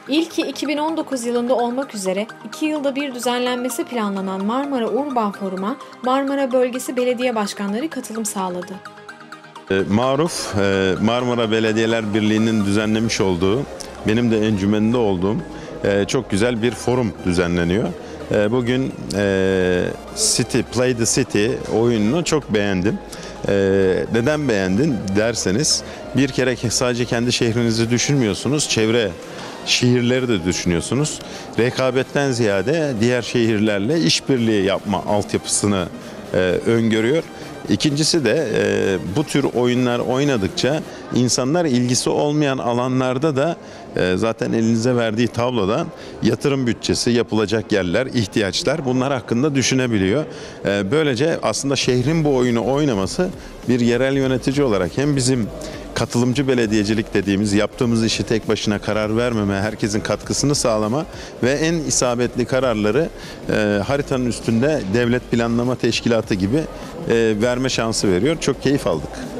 İlki 2019 yılında olmak üzere 2 yılda bir düzenlenmesi planlanan Marmara Urban Forum'a Marmara Bölgesi Belediye Başkanları katılım sağladı. Maruf, Marmara Belediyeler Birliği'nin düzenlemiş olduğu, benim de encümeninde olduğum çok güzel bir forum düzenleniyor. Bugün City, Play the City oyununu çok beğendim. Neden beğendin derseniz, bir kere sadece kendi şehrinizi düşünmüyorsunuz, çevre şehirleri de düşünüyorsunuz. Rekabetten ziyade diğer şehirlerle işbirliği yapma altyapısını öngörüyor. İkincisi de bu tür oyunlar oynadıkça insanlar ilgisi olmayan alanlarda da zaten elinize verdiği tablodan yatırım bütçesi, yapılacak yerler, ihtiyaçlar, bunlar hakkında düşünebiliyor. Böylece aslında şehrin bu oyunu oynaması bir yerel yönetici olarak hem bizim katılımcı belediyecilik dediğimiz, yaptığımız işi tek başına karar vermeme, herkesin katkısını sağlama ve en isabetli kararları haritanın üstünde devlet planlama teşkilatı gibi verme şansı veriyor. Çok keyif aldık.